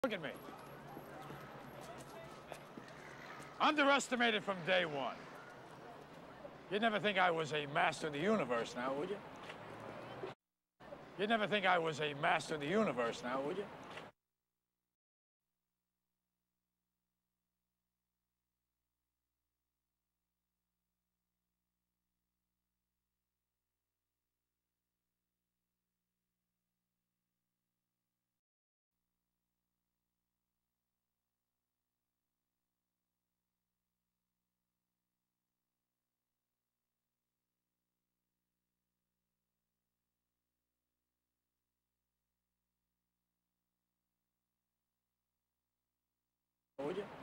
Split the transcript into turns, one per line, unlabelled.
Look at me. Underestimated from day one. You'd never think I was a master of the universe now, would you? You'd never think I was a master of the universe now, would you? Would you?